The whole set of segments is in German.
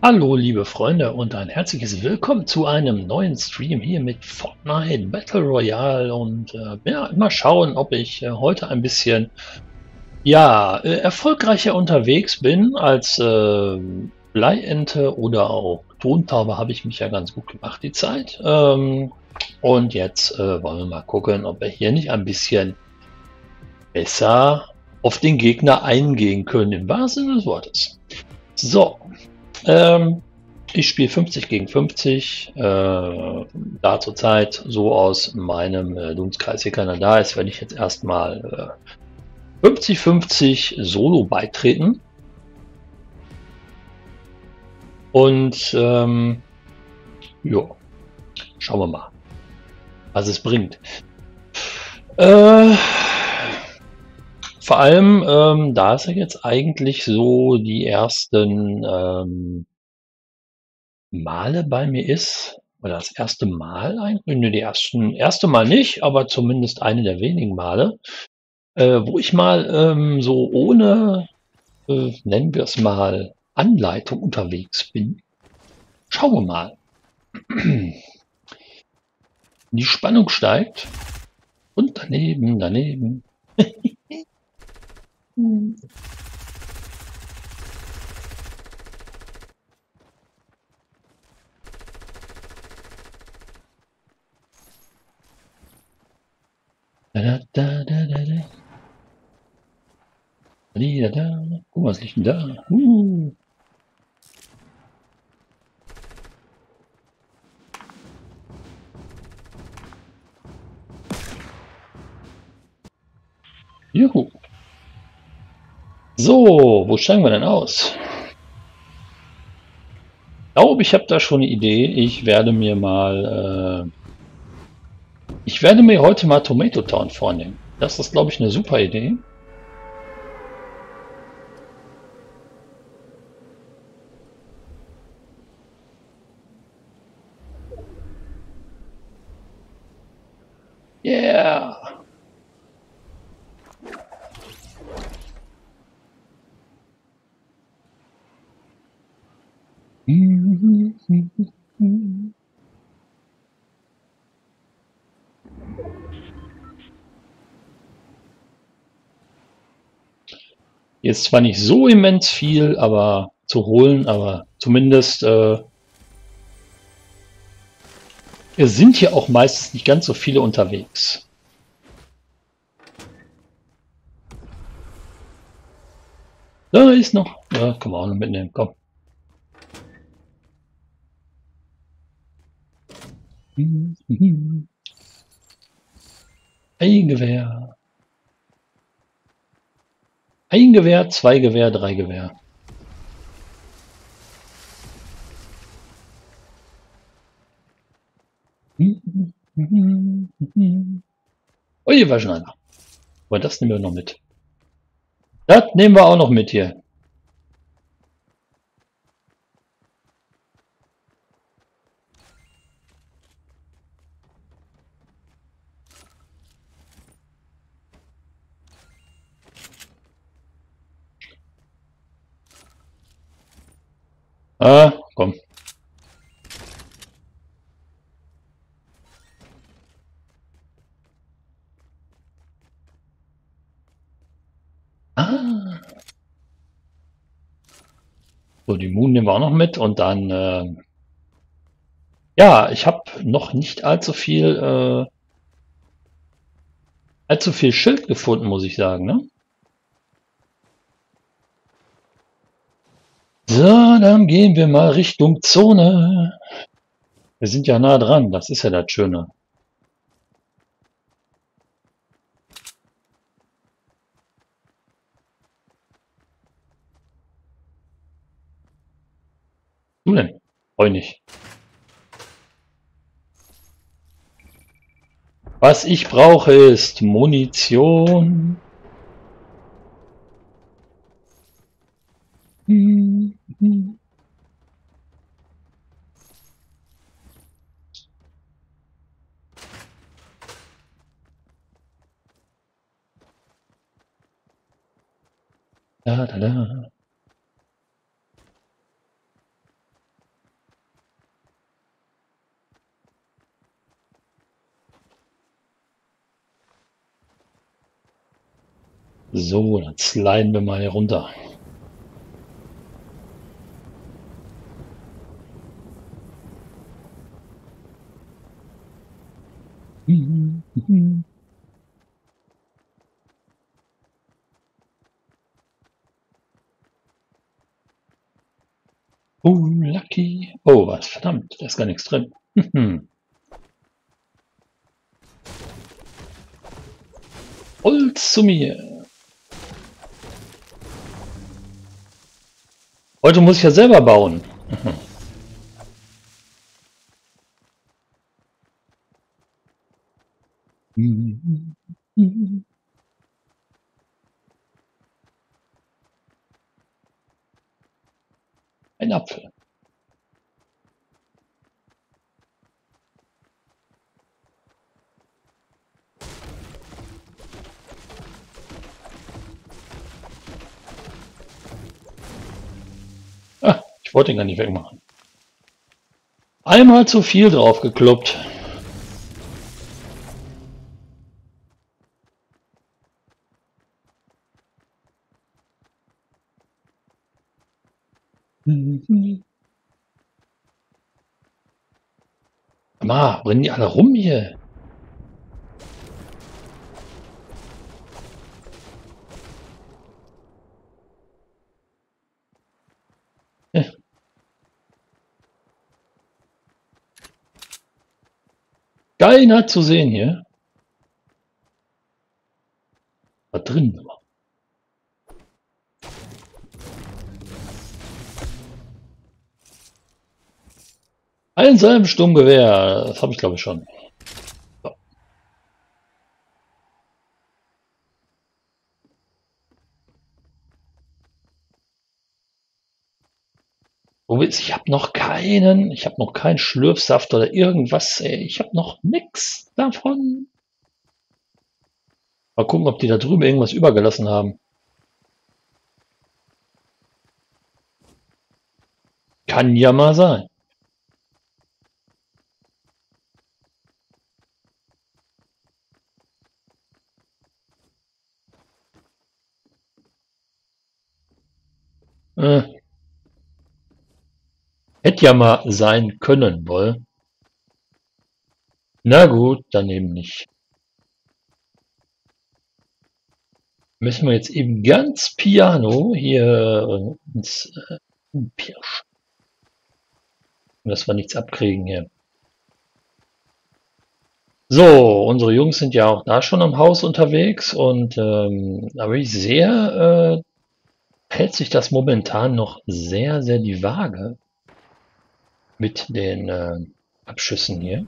Hallo, liebe Freunde, und ein herzliches Willkommen zu einem neuen Stream hier mit Fortnite Battle Royale. Und ja, mal schauen, ob ich heute ein bisschen erfolgreicher unterwegs bin als Bleiente oder auch Tontaube. Habe ich mich ja ganz gut gemacht die Zeit. Und jetzt wollen wir mal gucken, ob wir hier nicht ein bisschen besser auf den Gegner eingehen können, im wahrsten Sinne des Wortes. So, ähm, ich spiele 50 gegen 50, da zurzeit so aus meinem Dunstkreis hier keiner da ist, werde ich jetzt erstmal 50-50 Solo beitreten. Und ja, schauen wir mal, was es bringt. Vor allem, da es ja jetzt eigentlich so die ersten Male bei mir ist, oder das erste Mal eigentlich, ne, die erste Mal nicht, aber zumindest eine der wenigen Male, wo ich mal so ohne, nennen wir es mal, Anleitung unterwegs bin. Schauen wir mal. Die Spannung steigt und daneben. Da, da, da, da, da, da. Da, da. Guck mal, was liegt denn da? Juhu. So, wo steigen wir denn aus? Ich glaube, ich habe da schon eine Idee. Ich werde mir heute mal Tomato Town vornehmen. Das ist, glaube ich, eine super Idee. Yeah! Hier ist zwar nicht so immens viel, aber zu holen, aber zumindest es sind hier auch meistens nicht ganz so viele unterwegs. Da ist noch. Ja, kann man auch noch mitnehmen. Komm. Ein Gewehr. Ein Gewehr, zwei Gewehr, drei Gewehr. Oh, hier war schon einer. Aber das nehmen wir noch mit. Das nehmen wir auch noch mit hier. Ah, komm. Ah. So, die Moon nehmen wir auch noch mit und dann, ja, ich habe noch nicht allzu viel Schild gefunden, muss ich sagen, ne? So, dann gehen wir mal Richtung Zone. Wir sind ja nah dran, das ist ja das Schöne. Du denn? Freu nicht. Was ich brauche ist Munition. Da, da, da. So, dann sliden wir mal hier runter. Oh, lucky. Oh, was? Verdammt, da ist gar nichts drin. Holz zu mir. Heute muss ich ja selber bauen. Ein Apfel. Ah, ich wollte ihn gar nicht wegmachen. Einmal zu viel drauf gekloppt. Ma, brennen die alle rum hier? Keiner zu sehen hier. Da drin. Ein selben Sturmgewehr. Das habe ich glaube ich schon. So. Wo willst ich habe noch keinen. Ich habe noch keinen Schlürfsaft oder irgendwas. Ey. Ich habe noch nix davon. Mal gucken, ob die da drüben irgendwas übergelassen haben. Kann ja mal sein. Äh, hätte ja mal sein können, wohl. Na gut, dann eben nicht. Müssen wir jetzt eben ganz piano hier ins Pirsch. Dass wir nichts abkriegen hier. So, unsere Jungs sind ja auch da schon am Haus unterwegs und aber ich sehe, hält sich das momentan noch sehr, sehr die Waage mit den Abschüssen hier.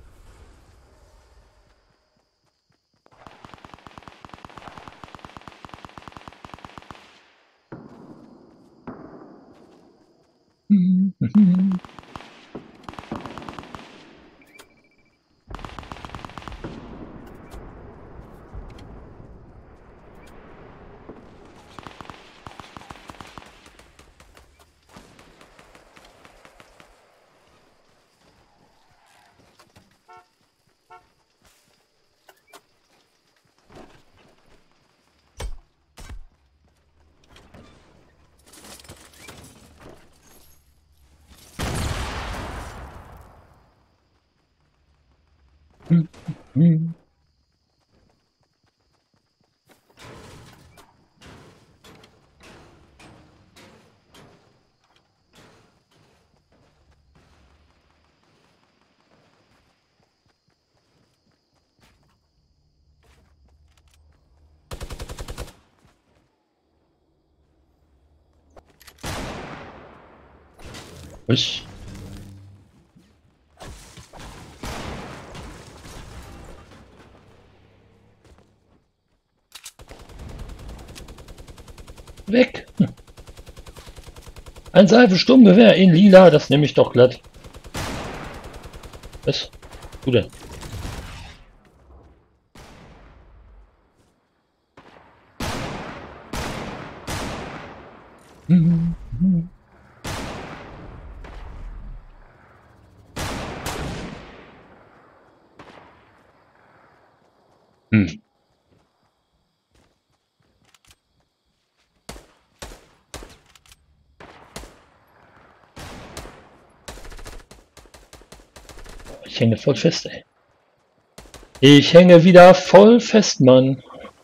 Was? Weg! Ein Seifensturmgewehr in lila, das nehme ich doch glatt. Was? Du denn? Hm. Ich hänge voll fest, ey. Ich hänge wieder voll fest, Mann.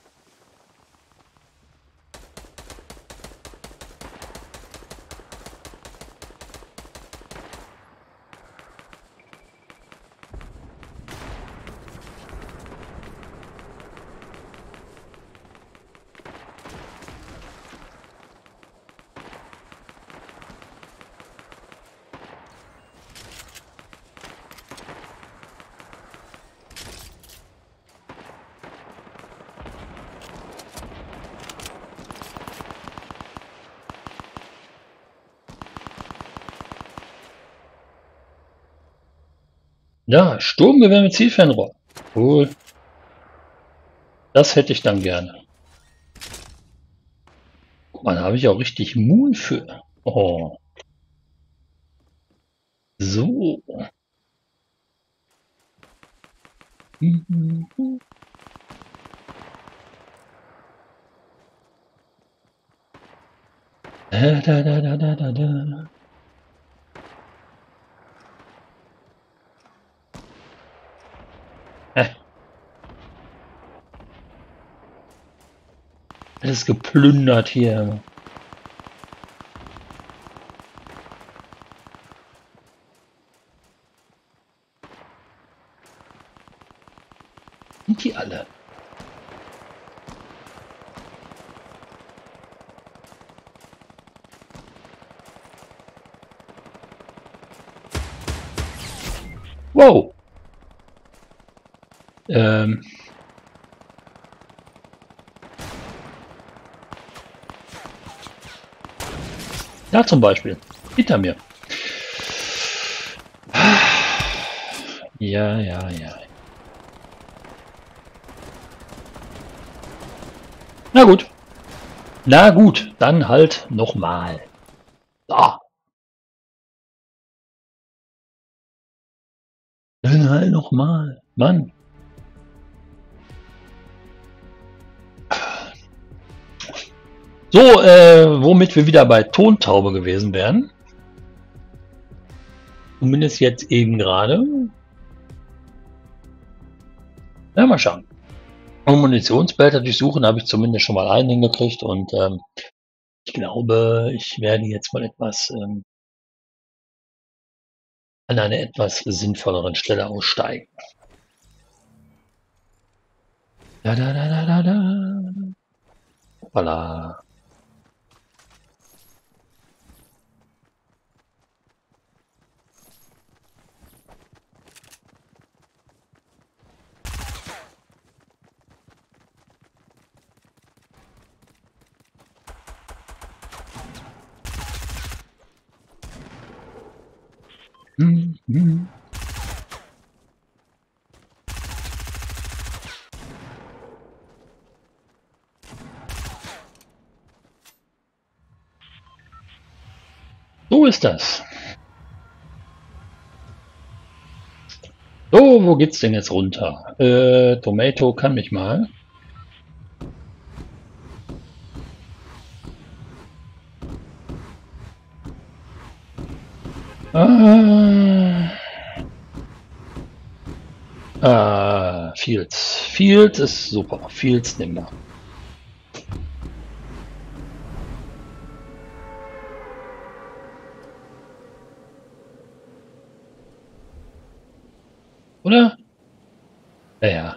Ja, Sturmgewehr mit Zielfernrohr. Cool. Das hätte ich dann gerne. Guck mal, da habe ich auch richtig Moon für. Oh. So. Da, da, da, da, da, da, da. Alles geplündert hier. Sind die alle? Wow. Da zum Beispiel. Hinter mir. Ja, ja, ja. Na gut. Na gut, dann halt nochmal. Da. Dann halt nochmal. Mann. So, womit wir wieder bei Tontaube gewesen wären. Zumindest jetzt eben gerade. Ja, mal schauen. Um Munitionsbehälter durchsuchen habe ich zumindest schon mal einen hingekriegt und ich glaube, ich werde jetzt mal etwas an einer etwas sinnvolleren Stelle aussteigen. Da, da, da, da, da, da. Hoppala. Hm. So ist das. So, wo geht's denn jetzt runter? Tomato kann mich mal. Fields. Fields ist super. Fields nehmen wir. Oder? Ja.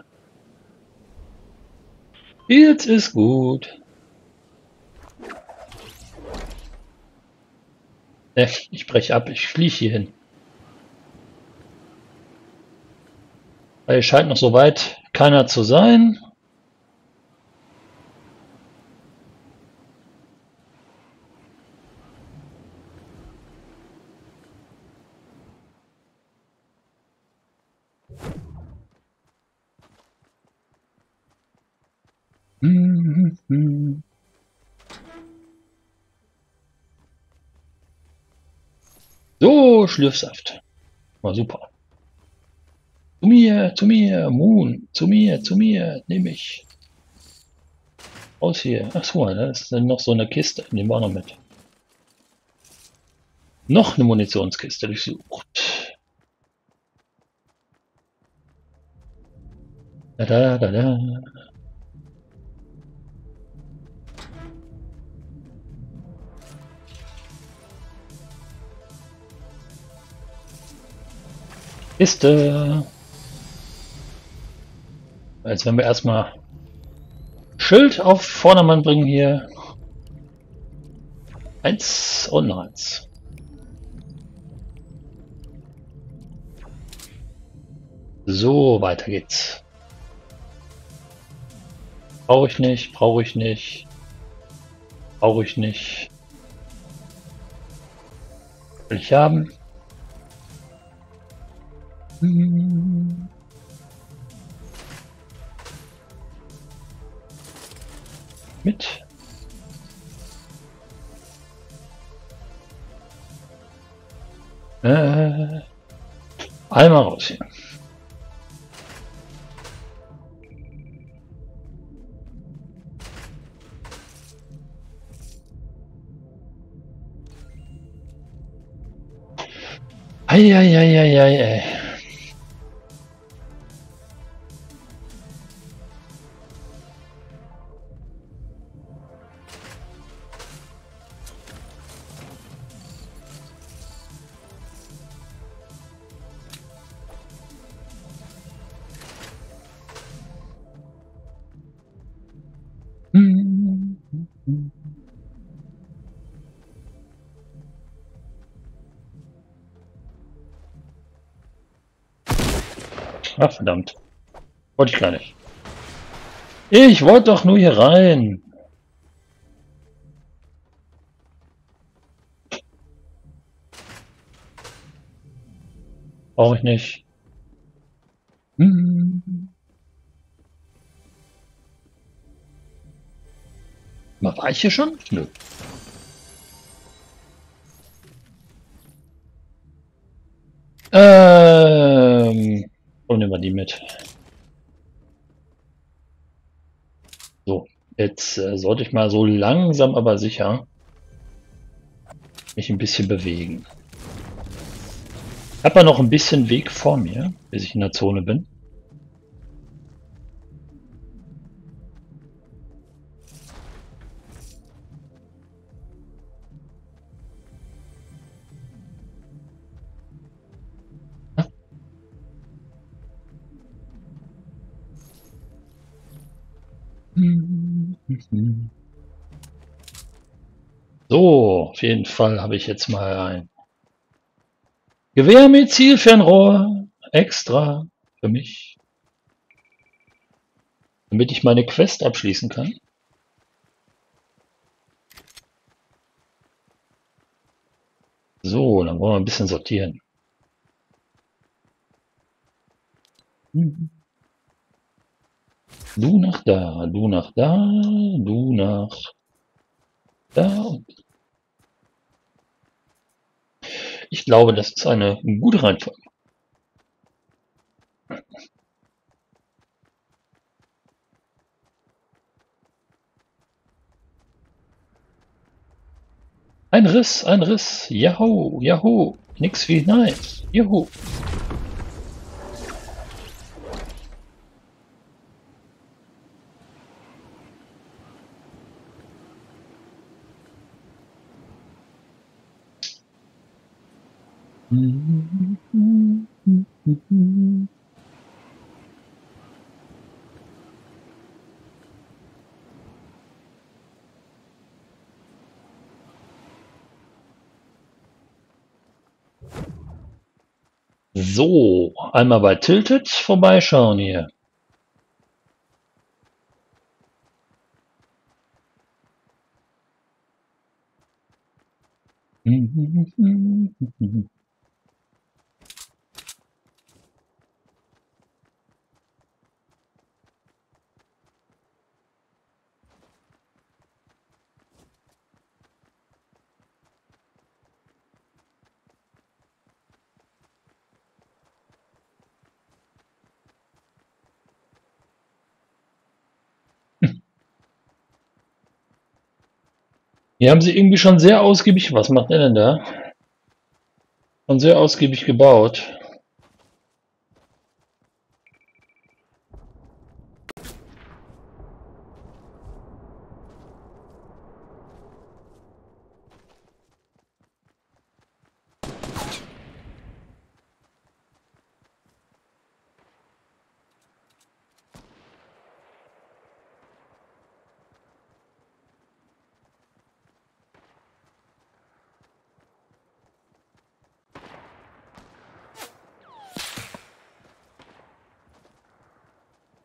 Fields ist gut. Ich breche ab. Ich fliege hier hin. Weil es scheint noch so weit keiner zu sein. So, Schlürfsaft. War super. Zu mir, Moon, zu mir, nehme ich. Raus hier. Achso, da ist dann noch so eine Kiste. Nehmen wir auch noch mit. Noch eine Munitionskiste durchsucht. Da, da, da, da. Kiste. Jetzt werden wir erstmal Schild auf Vordermann bringen hier. 1 und noch 1. So, weiter geht's. Brauche ich nicht, brauche ich nicht. Brauche ich nicht. Will ich haben. Mit. Einmal raus hier. Eieieiei. Ach, verdammt. Wollte ich gar nicht. Ich wollte doch nur hier rein. Brauche ich nicht. War ich hier schon? Nö. Und nehmen wir die mit. So, jetzt sollte ich mal so langsam aber sicher mich ein bisschen bewegen. Ich habe ja noch ein bisschen Weg vor mir, bis ich in der Zone bin. So, auf jeden Fall habe ich jetzt mal ein Gewehr mit Zielfernrohr extra für mich, damit ich meine Quest abschließen kann. So, dann wollen wir ein bisschen sortieren. Du nach da, du nach da, du nach da. Ich glaube, das ist eine gute Reihenfolge. Ein Riss, Yahoo, Yahoo, nix wie nice, Juhu. So, einmal bei Tilted vorbeischauen hier. Hier haben sie irgendwie schon sehr ausgiebig, was macht er denn da? Schon sehr ausgiebig gebaut.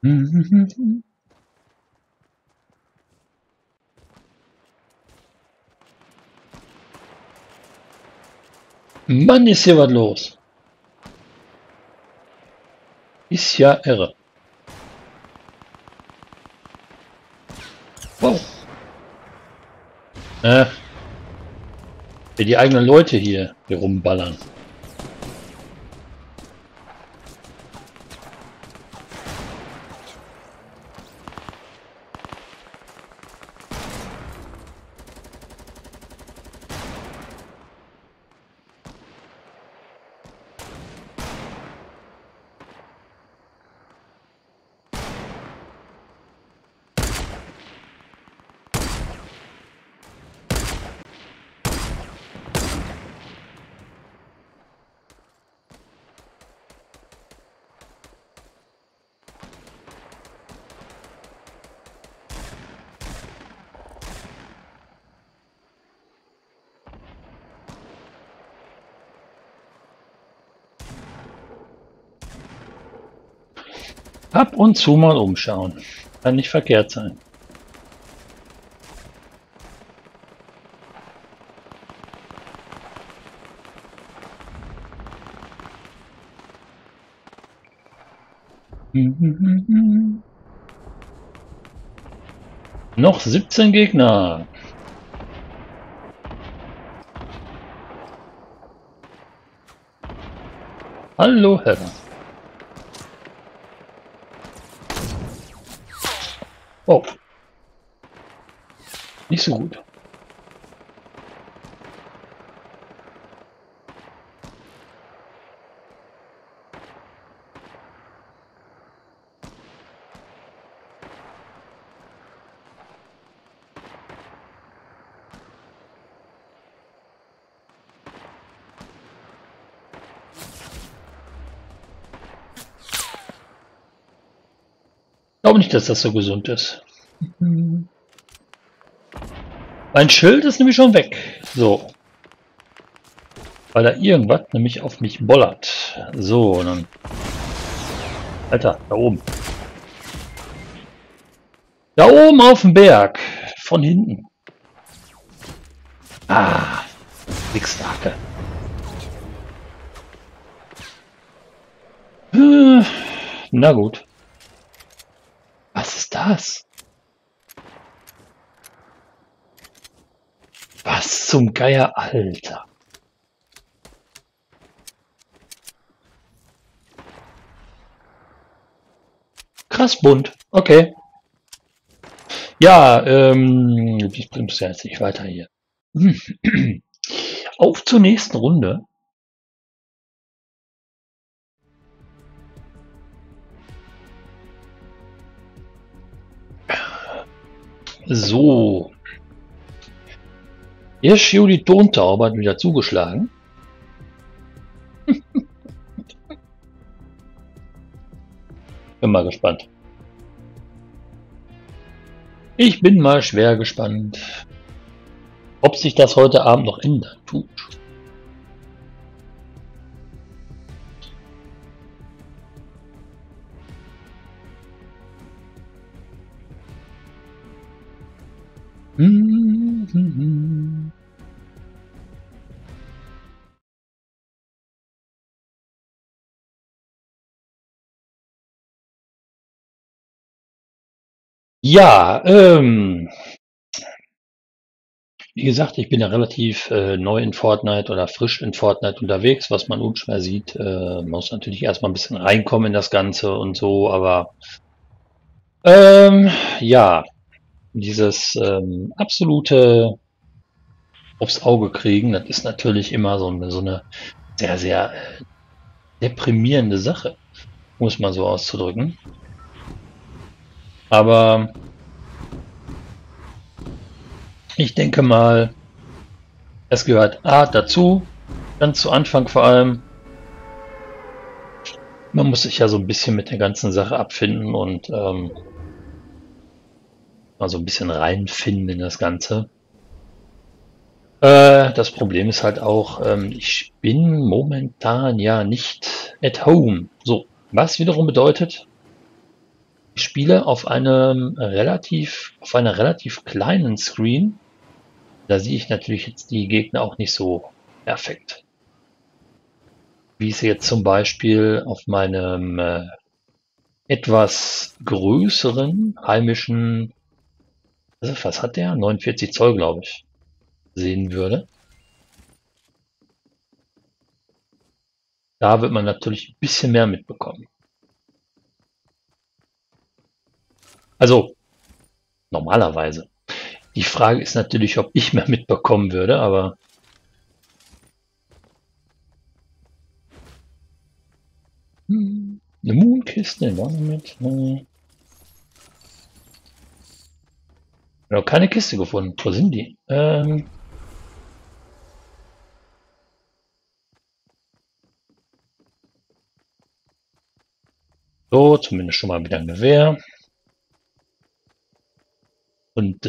Mann, ist hier was los. Ist ja irre. Wow. Wie die eigenen Leute hier rumballern. Ab und zu mal umschauen. Kann nicht verkehrt sein. Noch 17 Gegner. Hallo, Herr. Oh. Nicht so gut. Ich glaube nicht, dass das so gesund ist. Mein Schild ist nämlich schon weg. So. Weil da irgendwas nämlich auf mich bollert. So, und dann. Alter, da oben. Da oben auf dem Berg. Von hinten. Ah, Wichsdake. Na gut. Was ist das? Was zum Geier, Alter. Krass bunt. Okay. Ja, ich bring's ja jetzt nicht weiter hier. Auf zur nächsten Runde. So. Hirschio, die Tontaube hat wieder zugeschlagen. Bin mal gespannt. Ich bin mal schwer gespannt, ob sich das heute Abend noch ändern tut. Ja, wie gesagt, ich bin ja relativ neu in Fortnite oder frisch in Fortnite unterwegs, was man unschwer sieht. Man muss natürlich erstmal ein bisschen reinkommen in das Ganze und so, aber ja, dieses absolute aufs Auge kriegen, das ist natürlich immer so eine sehr, sehr deprimierende Sache, muss man so auszudrücken. Aber ich denke mal, es gehört A dazu, ganz zu Anfang vor allem. Man muss sich ja so ein bisschen mit der ganzen Sache abfinden und mal so ein bisschen reinfinden in das Ganze. Das Problem ist halt auch, ich bin momentan ja nicht at home. So, was wiederum bedeutet, Ich spiele auf einer relativ kleinen Screen. Da sehe ich natürlich jetzt die Gegner auch nicht so perfekt. Wie ich sie jetzt zum Beispiel auf meinem etwas größeren heimischen, also was hat der? 49 Zoll, glaube ich, sehen würde. Da wird man natürlich ein bisschen mehr mitbekommen. Also normalerweise. Die Frage ist natürlich, ob ich mehr mitbekommen würde, aber eine Moonkiste, war mit. Noch keine Kiste gefunden. Wo sind die? So, zumindest schon mal wieder ein Gewehr. Und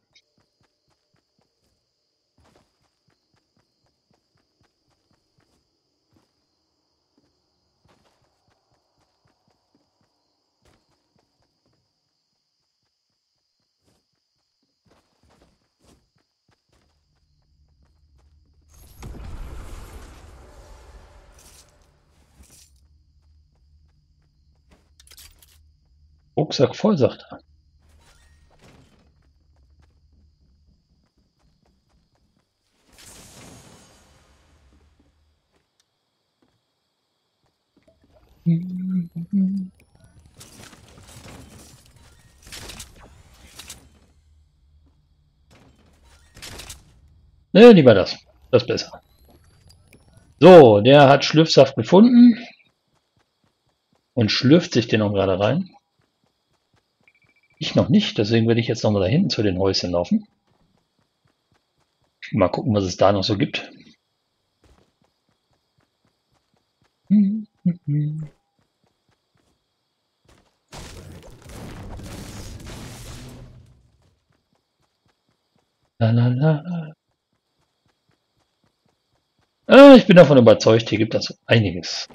Rucksack voll, sagt er. Ne, lieber das. Das ist besser. So, der hat Schlürfsaft gefunden und schlürft sich den auch gerade rein. Ich noch nicht, deswegen werde ich jetzt nochmal da hinten zu den Häuschen laufen. Mal gucken, was es da noch so gibt. La, la, la. Ich bin davon überzeugt, hier gibt es einiges.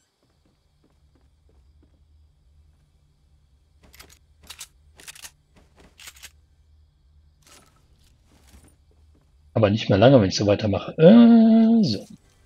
Aber nicht mehr lange, wenn ich so weitermache. So.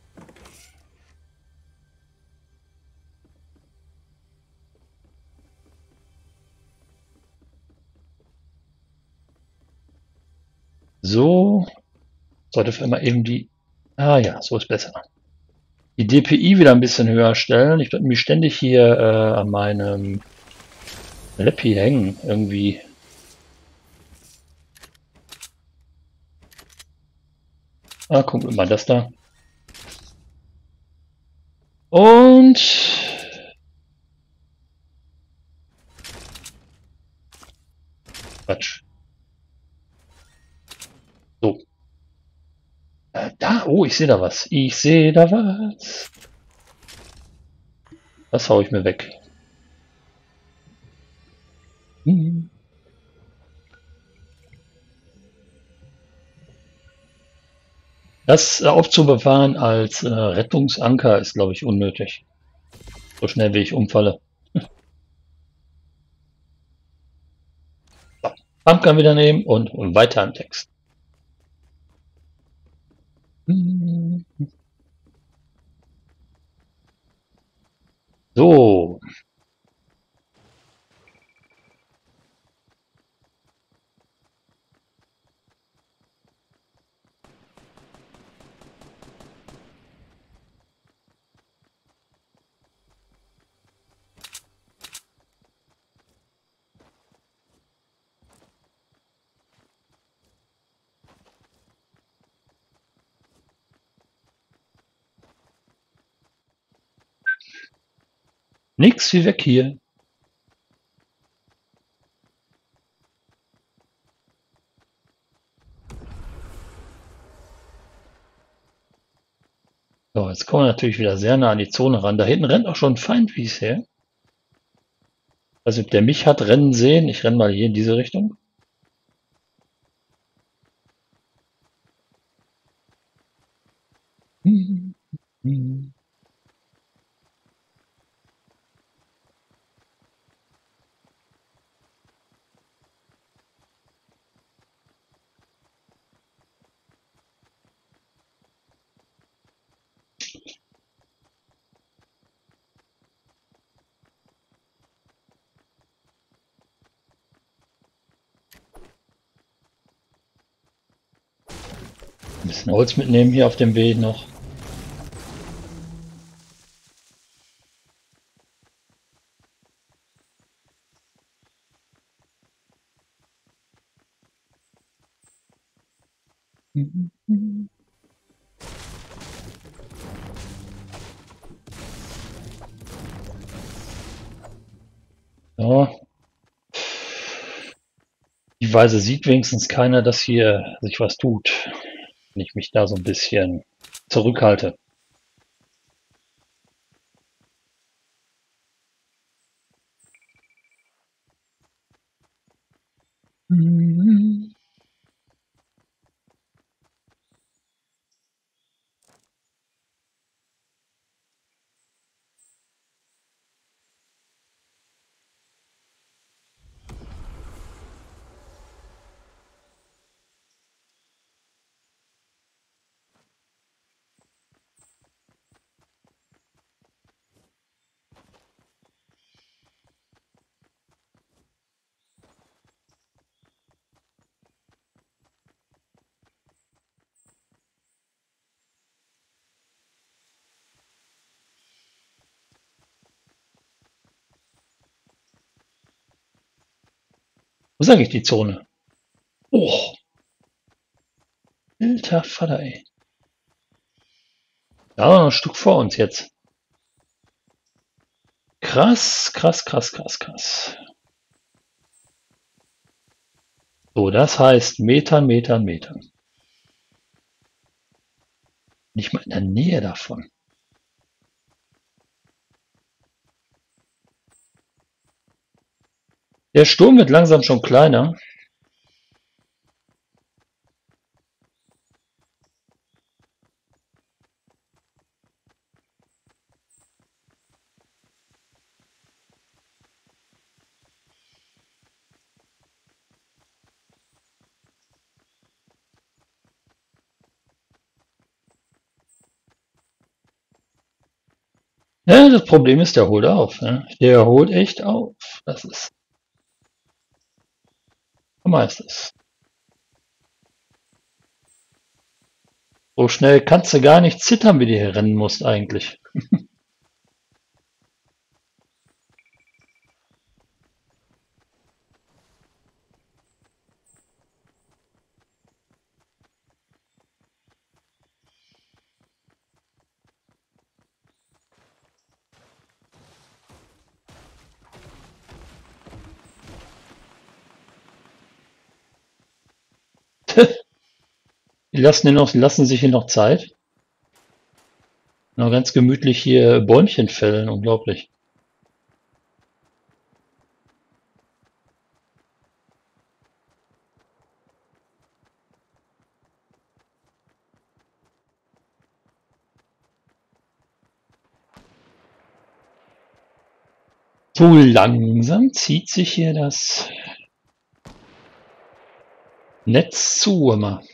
So. Sollte für immer eben die. Ah ja, so ist besser. Die DPI wieder ein bisschen höher stellen. Ich werde mich ständig hier an meinem Läppi hängen. Irgendwie. Ah, guck mal, das da. Und Quatsch. So. Da, oh, ich sehe da was. Ich sehe da was. Das hau ich mir weg. Hm. Das aufzubewahren als Rettungsanker ist, glaube ich, unnötig. So schnell wie ich umfalle. So. Pumpgun wieder nehmen und weiter im Text. Hm. So, nix wie weg hier. So, jetzt kommen wir natürlich wieder sehr nah an die Zone ran. Da hinten rennt auch schon ein Feind, wie ich sehe. Also ob der mich hat rennen sehen. Ich renne mal hier in diese Richtung. Hm, hm. bisschen Holz mitnehmen hier auf dem Weg noch. Ja. Die Weise sieht wenigstens keiner, dass hier sich was tut, wenn ich mich da so ein bisschen zurückhalte. Wo ist eigentlich die Zone? Oh, alter Vater, ey. Da war noch ein Stück vor uns jetzt. Krass, krass, krass, krass, krass. So, das heißt Metern, Metern, Metern. Nicht mal in der Nähe davon. Der Sturm wird langsam schon kleiner. Ja, das Problem ist, der holt auf. Ne? Der holt echt auf. Das ist meistens. So schnell kannst du gar nicht zittern, wie du hier rennen musst eigentlich. Die lassen sich hier noch Zeit. Noch ganz gemütlich hier Bäumchen fällen. Unglaublich. So langsam zieht sich hier das Netz zu immer.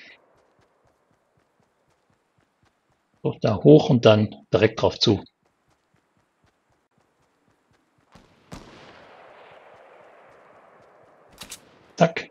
So, da hoch und dann direkt drauf zu. Zack.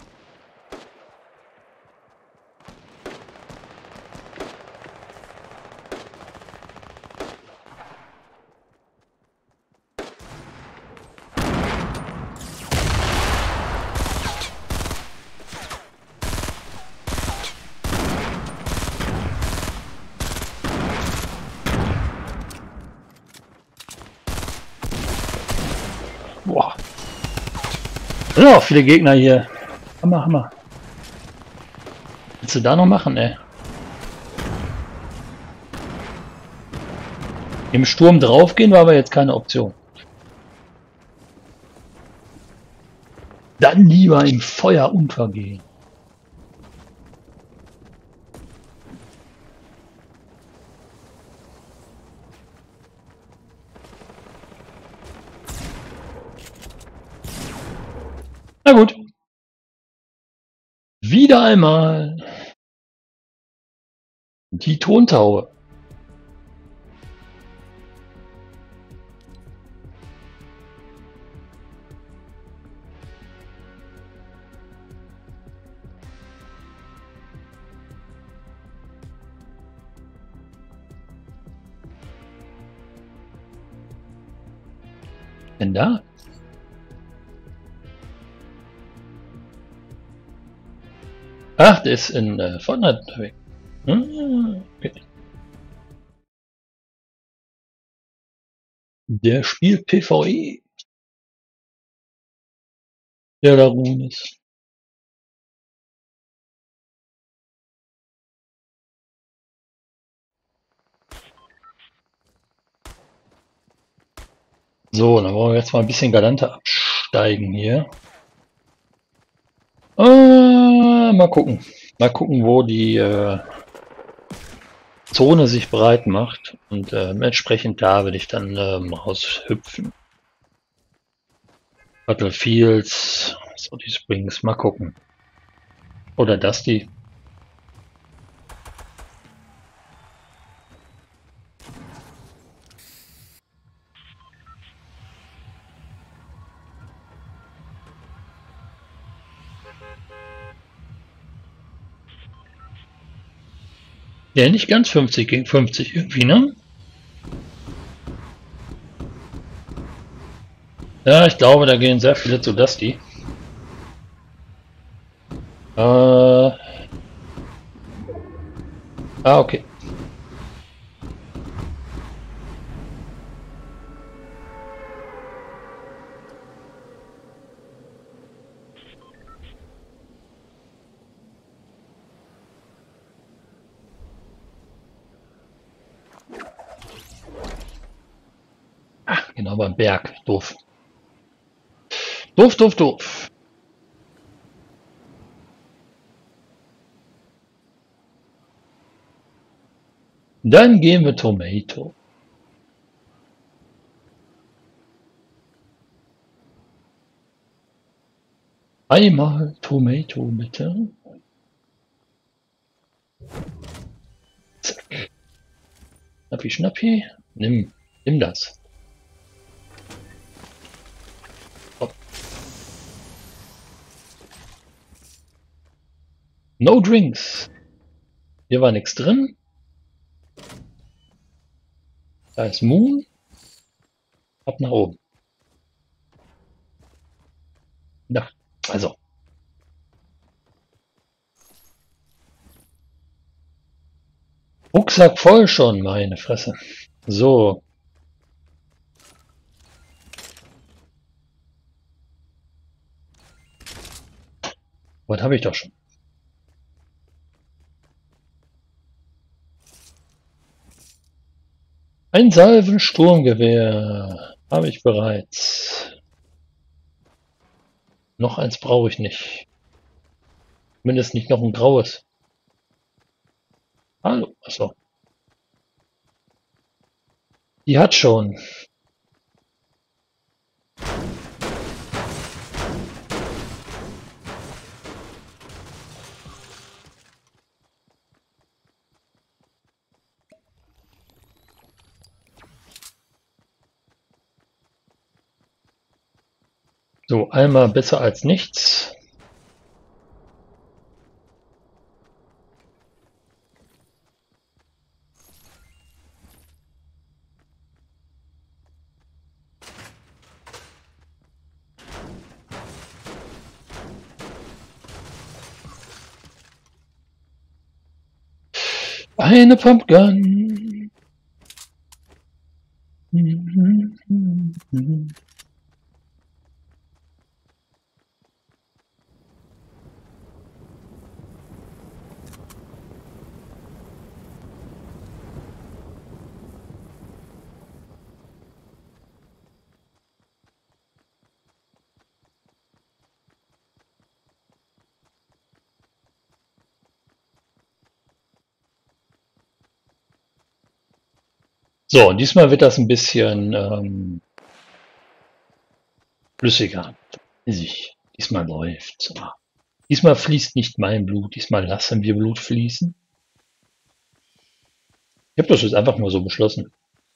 Boah. Ja, viele Gegner hier. Hammer, Hammer. Willst du da noch machen, ey? Im Sturm draufgehen war aber jetzt keine Option. Dann lieber im Feuer untergehen. Na gut. Wieder einmal die Tontaube. Denn da? Ach, der ist in Fortnite unterwegs. Okay. Der spielt PvE. Der Larunis. So, dann wollen wir jetzt mal ein bisschen galanter absteigen hier. Mal gucken. Mal gucken, wo die Zone sich breit macht. Und entsprechend da will ich dann raushüpfen. Battlefields, so die Springs, mal gucken. Oder Dusty. Ja, nicht ganz 50 gegen 50 irgendwie, ne? Ja, ich glaube, da gehen sehr viele zu Dusty. Okay. Genau, beim Berg. Doof. Doof, doof, doof. Dann gehen wir Tomato. Einmal Tomato, bitte. Zack. Schnappi, schnappi. Nimm das. Hopp. No drinks. Hier war nichts drin. Da ist Moon. Ab nach oben. Ja, also. Rucksack voll schon, meine Fresse. So. Was habe ich doch schon? Ein Salvensturmgewehr habe ich bereits. Noch eins brauche ich nicht. Zumindest nicht noch ein graues. Hallo, achso. Die hat schon. So, einmal besser als nichts. Eine Pumpgun. So, diesmal wird das ein bisschen flüssiger. Diesmal läuft. Diesmal fließt nicht mein Blut, diesmal lassen wir Blut fließen. Ich habe das jetzt einfach mal so beschlossen.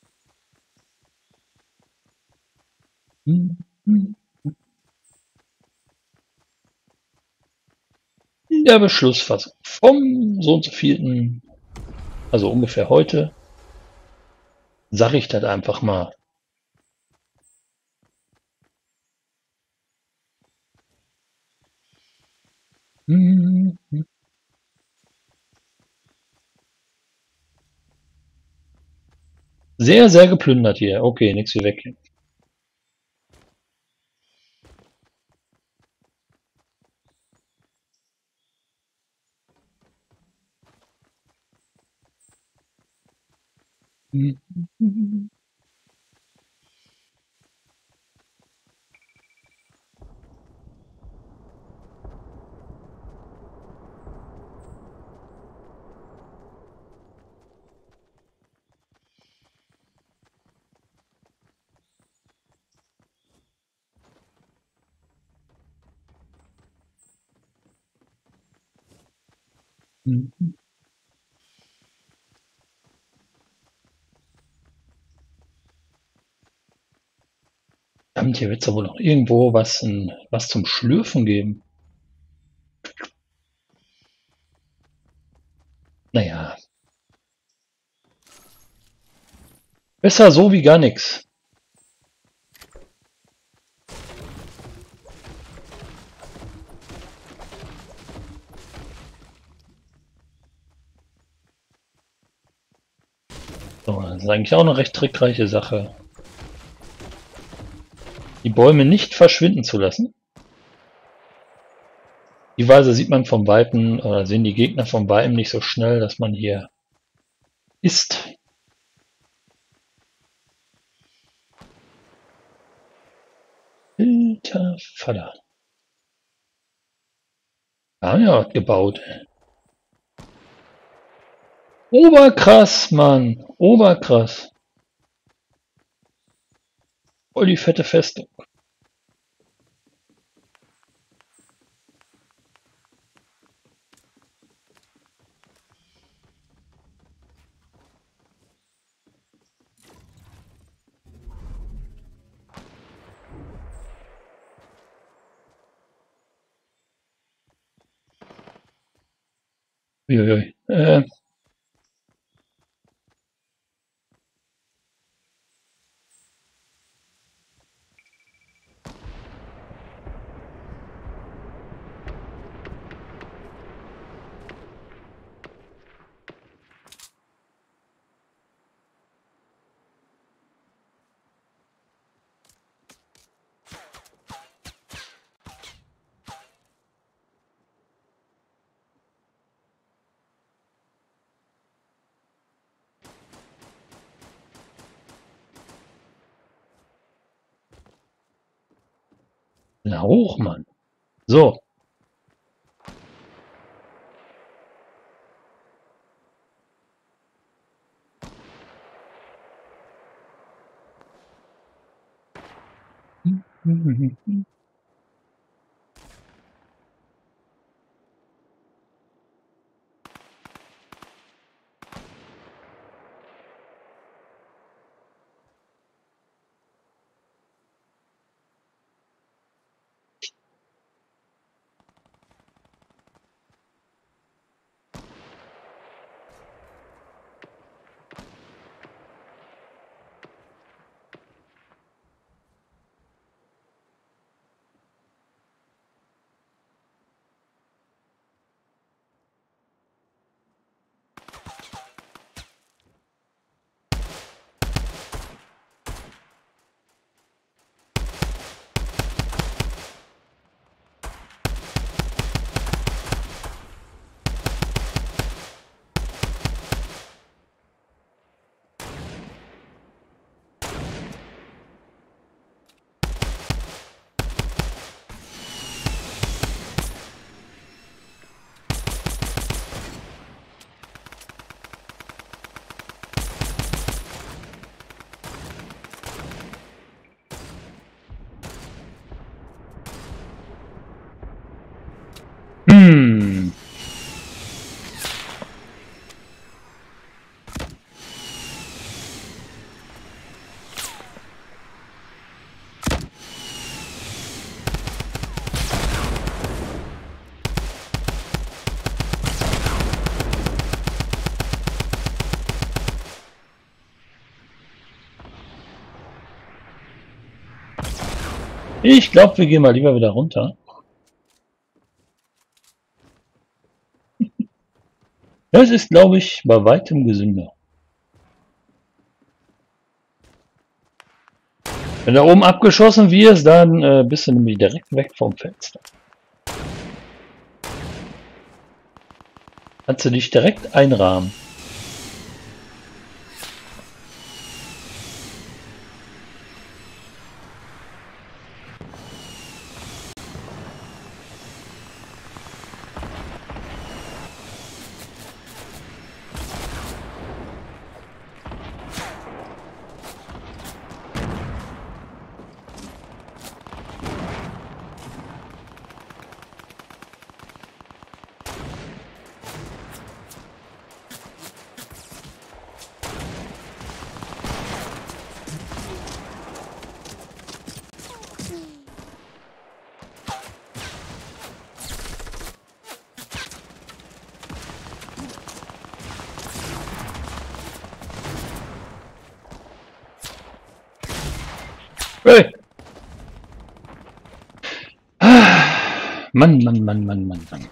Der Beschlussfassung vom so und so vielten, also ungefähr heute, sage ich das einfach mal. Mhm. Sehr, sehr geplündert hier. Okay, nichts wie weg. Mhm. Mhm. Verdammt, hier wird es ja wohl noch irgendwo was zum Schlürfen geben. Naja, besser so wie gar nichts. So, das ist eigentlich auch eine recht trickreiche Sache. Die Bäume nicht verschwinden zu lassen. Die Weise sieht man vom Weiten, oder sehen die Gegner vom Weiten nicht so schnell, dass man hier ist. Alter Vater. Da haben wir was gebaut. Oberkrass, Mann. Oberkrass. Voll die fette Festung. Uiuiui. Na hoch, Mann. So. Hm. Ich glaube, wir gehen mal lieber wieder runter. Das ist, glaube ich, bei weitem gesünder. Wenn da oben abgeschossen wirst, dann bist du nämlich direkt weg vom Fenster. Kannst du dich direkt einrahmen. Hey! Mann, Mann, Mann, Mann, Mann, Mann.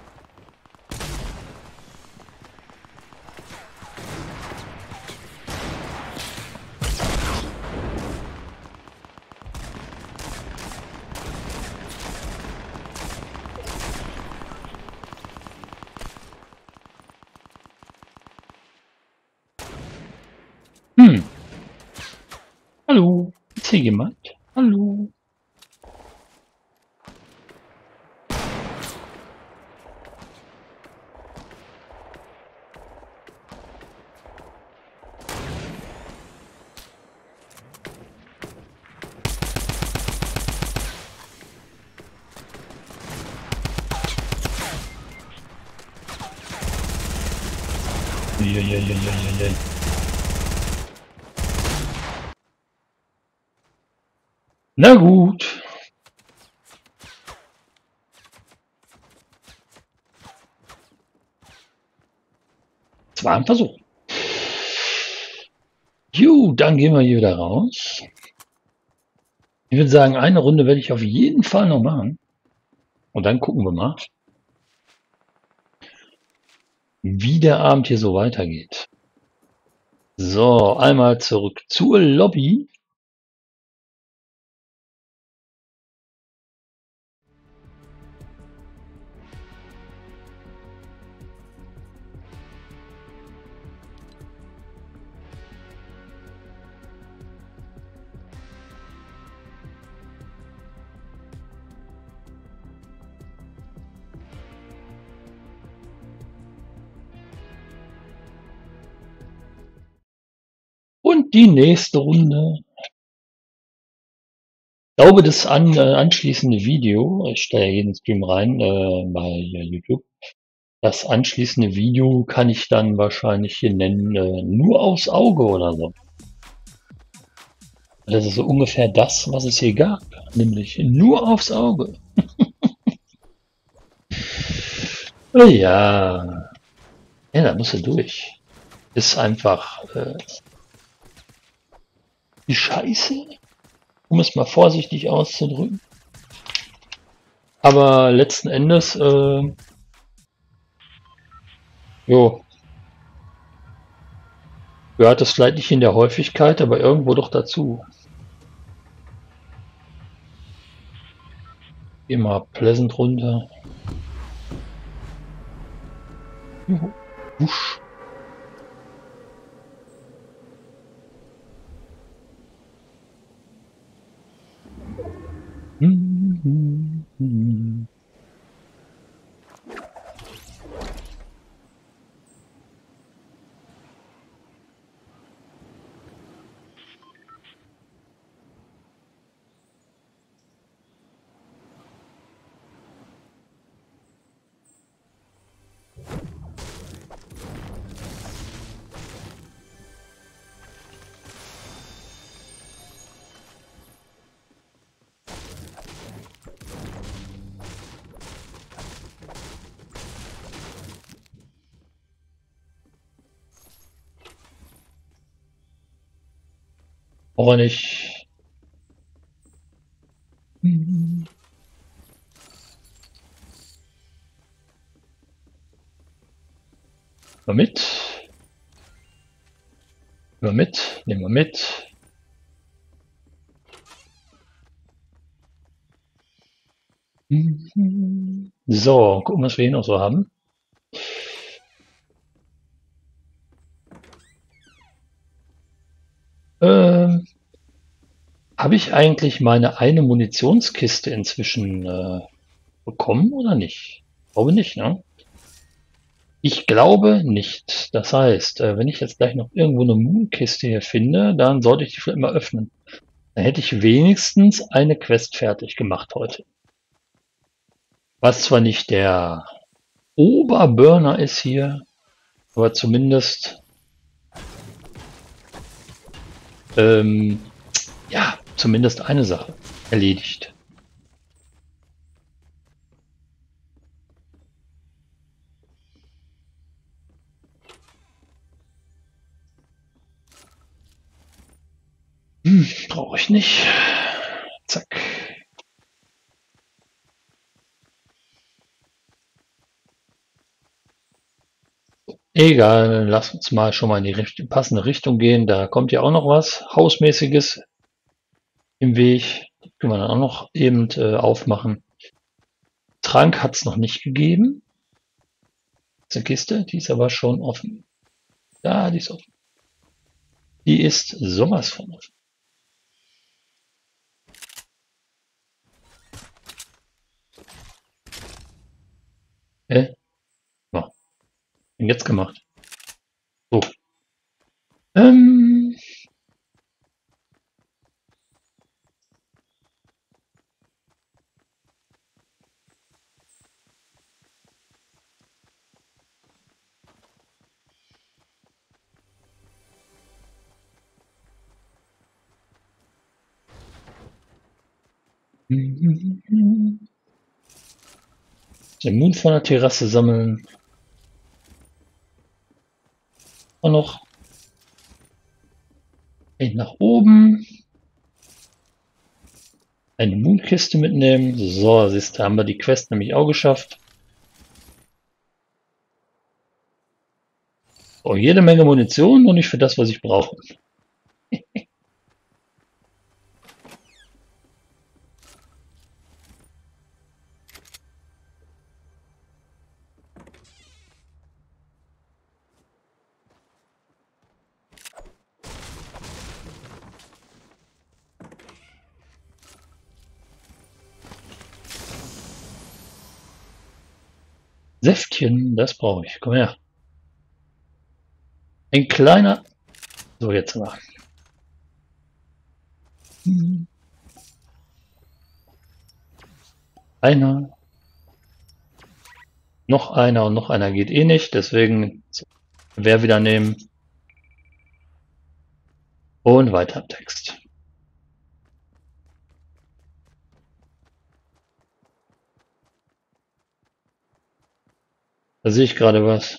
Hm. Hallo. Ist hier jemand? Hallo. Eieieiei. Na gut. Es war ein Versuch. Gut, dann gehen wir hier wieder raus. Ich würde sagen, eine Runde werde ich auf jeden Fall noch machen. Und dann gucken wir mal, wie der Abend hier so weitergeht. So, einmal zurück zur Lobby. Und die nächste Runde. Ich glaube, das anschließende Video, ich stelle ja jeden Stream rein bei YouTube, das anschließende Video kann ich dann wahrscheinlich hier nennen, nur aufs Auge oder so. Das ist so ungefähr das, was es hier gab, nämlich nur aufs Auge. Ja, ja, da musst du durch. Ist einfach die Scheiße, um es mal vorsichtig auszudrücken. Aber letzten Endes, jo, gehört das vielleicht nicht in der Häufigkeit, aber irgendwo doch dazu. Geh mal Pleasant runter. Juhu. Wusch. Aber nicht. Mal mit. Nehmen wir mit. Nehmen wir mit. So, gucken, was wir hier noch so haben. Ähm, Habe ich eigentlich meine eine Munitionskiste inzwischen bekommen oder nicht? Ich glaube nicht, ne? Ich glaube nicht. Das heißt, wenn ich jetzt gleich noch irgendwo eine Moonkiste hier finde, dann sollte ich die vielleicht mal öffnen. Dann hätte ich wenigstens eine Quest fertig gemacht heute. Was zwar nicht der Oberburner ist hier, aber zumindest ähm, ja, zumindest eine Sache erledigt. Brauche ich nicht. Zack. Egal, lass uns mal schon mal in die passende Richtung gehen. Da kommt ja auch noch was Hausmäßiges im Weg. Das können wir dann auch noch eben aufmachen. Trank hat es noch nicht gegeben. Das ist eine Kiste, die ist aber schon offen. Ja, die ist offen. Die ist sowas von offen. Ja, jetzt gemacht. So. Ähm, den Mond von der Terrasse sammeln. Und noch nach oben. Eine Moonkiste mitnehmen. So, siehst du, haben wir die Quest nämlich auch geschafft. Oh, jede Menge Munition und nicht für das, was ich brauche. Säftchen, das brauche ich. Komm her. Ein kleiner. So, jetzt aber. Einer. Noch einer und noch einer geht eh nicht. Deswegen wer wieder nehmen. Und weiter im Text. Da sehe ich gerade was.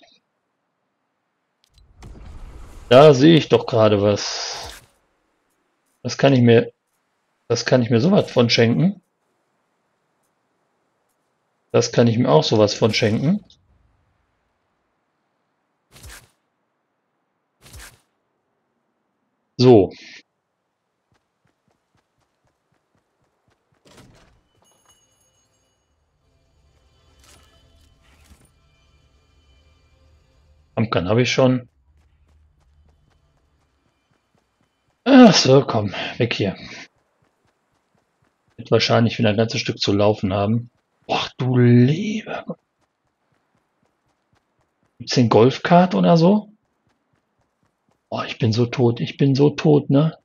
Da sehe ich doch gerade was. Das kann ich mir, das kann ich mir sowas von schenken. Das kann ich mir auch sowas von schenken. So. Pumpkin habe ich schon. Ach so, komm, weg hier. Wird wahrscheinlich wieder ein ganzes Stück zu laufen haben. Ach du lieber Gott. Gibt's den Golfkart oder so? Oh, ich bin so tot, ne?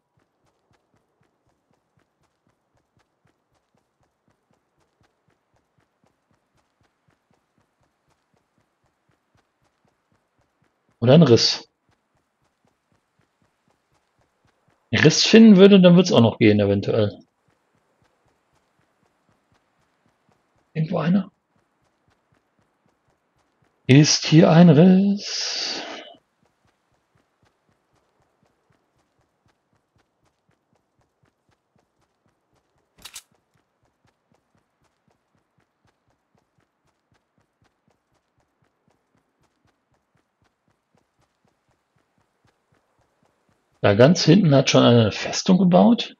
Oder ein Riss. Ein Riss finden würde, dann wird's auch noch gehen, eventuell. Irgendwo einer? Ist hier ein Riss? Da ganz hinten hat schon eine Festung gebaut.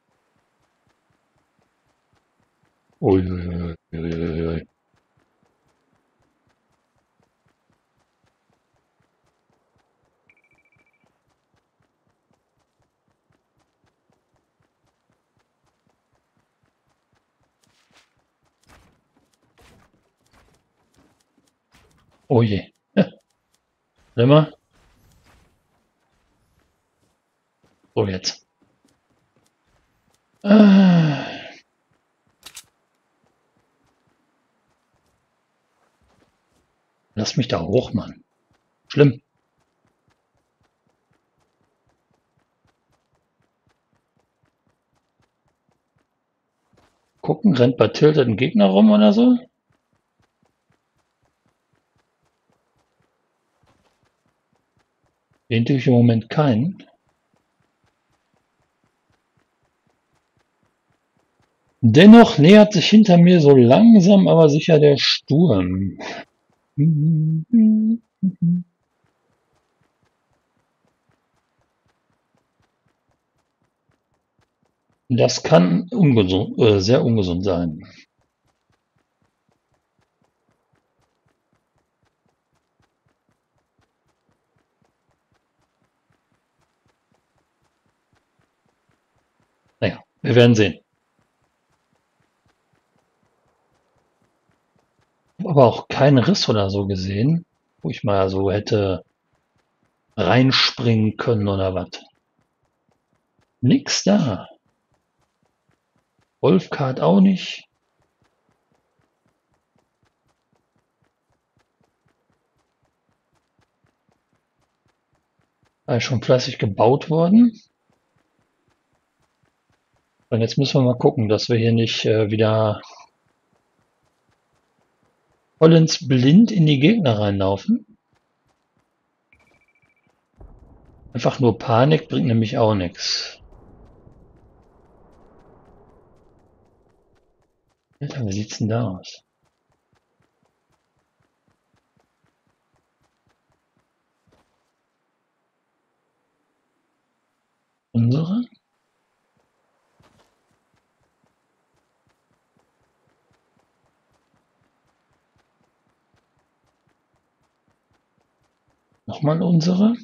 Uiuiuiui. Oh je. Warte mal. So jetzt. Ah, lass mich da hoch, Mann. Schlimm. Gucken, rennt bei Tilted ein Gegner rum oder so? Den tue ich im Moment keinen. Dennoch nähert sich hinter mir so langsam aber sicher der Sturm. Das kann ungesund, sehr ungesund sein. Naja, wir werden sehen. Ich habe aber auch keinen Riss oder so gesehen, wo ich mal so hätte reinspringen können oder was. Nix da. Wolfcard auch nicht. Da ist schon fleißig gebaut worden. Und jetzt müssen wir mal gucken, dass wir hier nicht wieder vollends blind in die Gegner reinlaufen. Einfach nur Panik bringt nämlich auch nichts. Alter, wie sieht's denn da aus? Unsere? Nochmal unsere?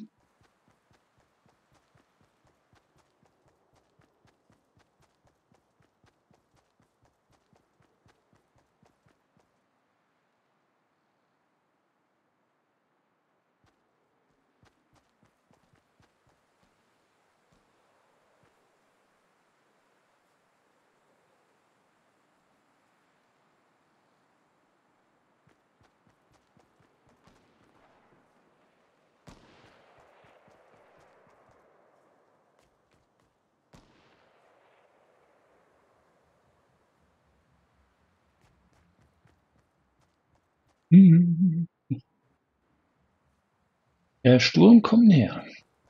Hm. Der Sturm kommt näher.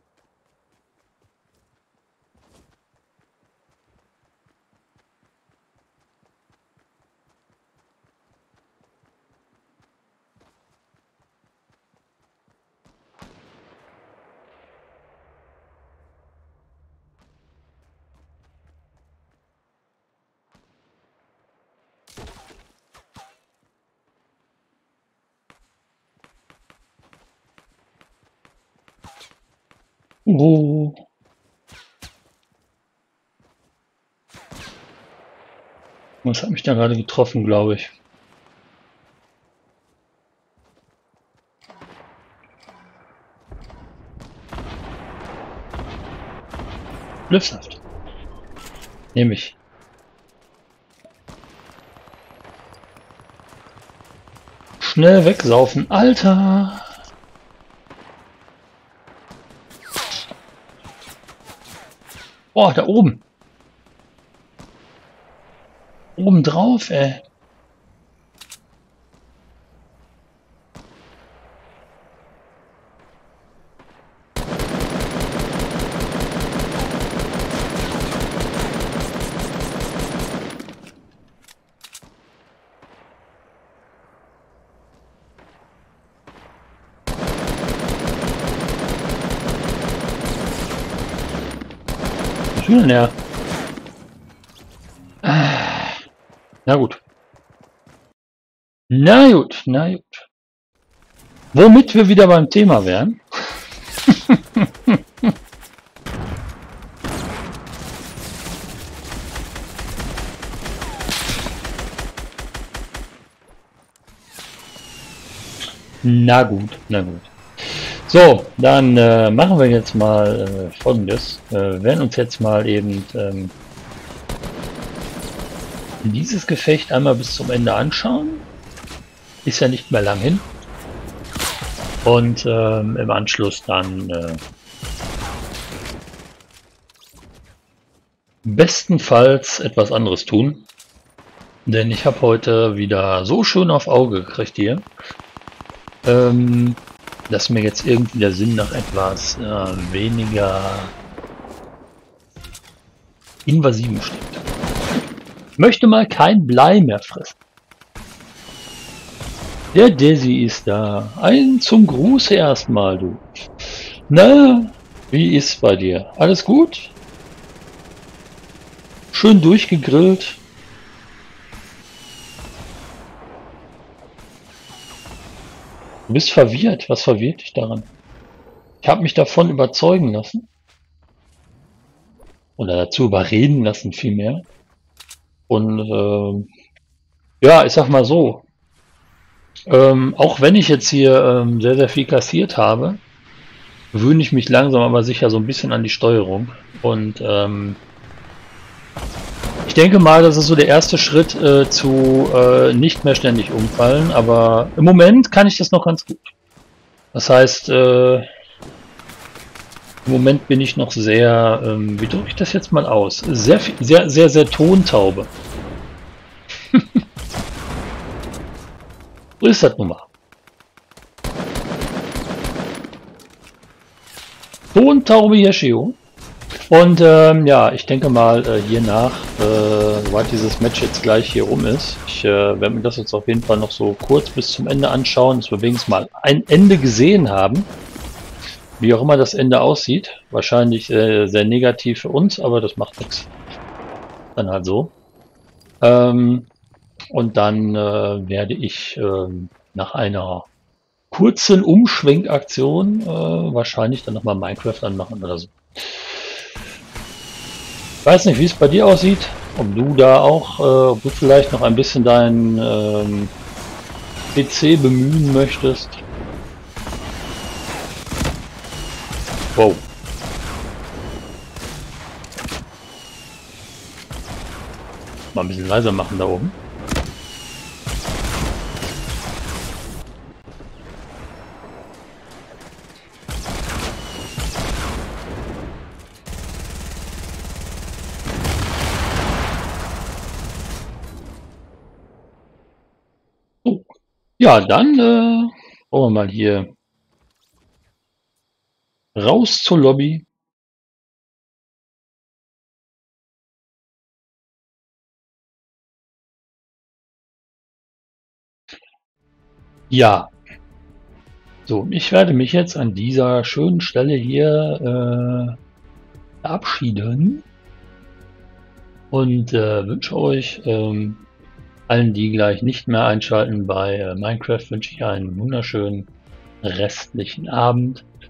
Oh. Was hat mich da gerade getroffen, glaube ich. Glückhaft. Nehme ich. Schnell wegsaufen. Alter! Oh, da oben. Oben drauf, ey. kommst du denn her? Na gut. Na gut, na gut. Womit wir wieder beim Thema wären. Na gut, na gut. So, dann machen wir jetzt mal Folgendes. Wir werden uns jetzt mal eben dieses Gefecht einmal bis zum Ende anschauen. Ist ja nicht mehr lang hin. Und im Anschluss dann bestenfalls etwas anderes tun. Denn ich habe heute wieder so schön auf Auge gekriegt hier, dass mir jetzt irgendwie der Sinn nach etwas weniger invasivem steht. Möchte mal kein Blei mehr fressen. Der Desi ist da. Ein zum Gruß erstmal, du. Na, wie ist bei dir? Alles gut? Schön durchgegrillt? Du bist verwirrt. Was verwirrt dich daran? Ich habe mich davon überzeugen lassen. Oder dazu überreden lassen vielmehr. Und ja, ich sag mal so. Auch wenn ich jetzt hier sehr, sehr viel kassiert habe, gewöhne ich mich langsam aber sicher so ein bisschen an die Steuerung. Und ich denke mal, das ist so der erste Schritt zu nicht mehr ständig umfallen. Aber im Moment kann ich das noch ganz gut. Das heißt, im Moment bin ich noch sehr, wie drücke ich das jetzt mal aus? Sehr, sehr, sehr, sehr Tontaube. So ist das nun mal. Tontaube Yeshio. Und ja, ich denke mal hiernach, sobald dieses Match jetzt gleich hier rum ist, ich werde mir das jetzt auf jeden Fall noch so kurz bis zum Ende anschauen, dass wir wenigstens mal ein Ende gesehen haben. Wie auch immer das Ende aussieht. Wahrscheinlich sehr negativ für uns, aber das macht nichts. Dann halt so. Und dann werde ich nach einer kurzen Umschwenkaktion wahrscheinlich dann nochmal Minecraft anmachen oder so. Ich weiß nicht, wie es bei dir aussieht. Ob du da auch, ob du vielleicht noch ein bisschen deinen PC bemühen möchtest. Wow. Mal ein bisschen leiser machen da oben. Oh. Ja, dann wollen wir mal hier raus zur Lobby. Ja. So, ich werde mich jetzt an dieser schönen Stelle hier verabschieden und wünsche euch allen, die gleich nicht mehr einschalten bei Minecraft, wünsche ich einen wunderschönen restlichen Abend.